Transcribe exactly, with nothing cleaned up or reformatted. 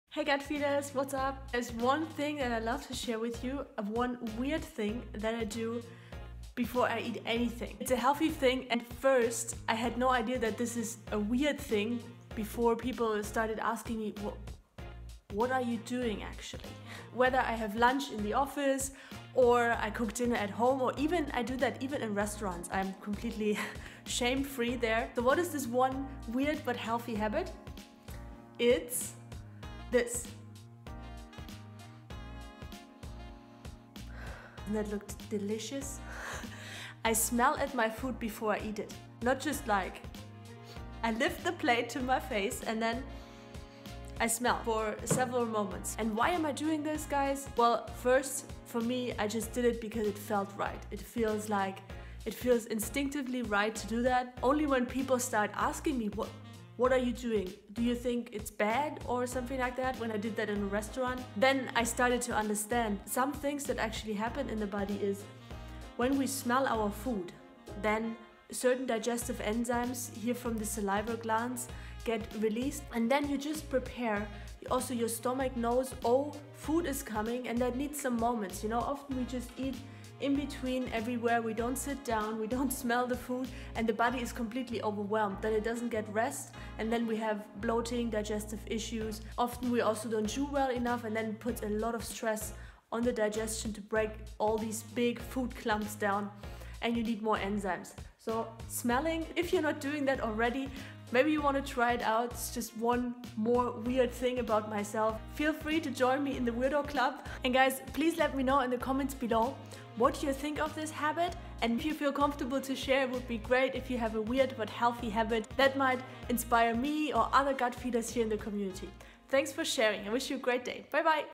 Hey gut feeders, what's up? There's one thing that I love to share with you, one weird thing that I do before I eat anything. It's a healthy thing, and first I had no idea that this is a weird thing before people started asking me, what are you doing actually? Whether I have lunch in the office or I cook dinner at home, or even I do that even in restaurants. I'm completely shame-free there. So what is this one weird but healthy habit? It's this. And that looked delicious. I smell at my food before I eat it. Not just like, I lift the plate to my face and then I smell for several moments. And why am I doing this, guys? Well, first, for me, I just did it because it felt right. It feels like, it feels instinctively right to do that. Only when people start asking me, what, what are you doing? Do you think it's bad or something like that? When I did that in a restaurant, then I started to understand some things that actually happen in the body is when we smell our food, then certain digestive enzymes here from the salivary glands get released, and then you just prepare. Also your stomach knows, oh, food is coming, and that needs some moments. You know, often we just eat in between everywhere, we don't sit down, we don't smell the food, and the body is completely overwhelmed, then it doesn't get rest, and then we have bloating, digestive issues. Often we also don't chew well enough, and then puts a lot of stress on the digestion to break all these big food clumps down, and you need more enzymes. So smelling, if you're not doing that already, maybe you want to try it out. It's just one more weird thing about myself. Feel free to join me in the Weirdo Club. And guys, please let me know in the comments below what you think of this habit. And if you feel comfortable to share, it would be great if you have a weird but healthy habit that might inspire me or other gut feeders here in the community. Thanks for sharing. I wish you a great day. Bye bye.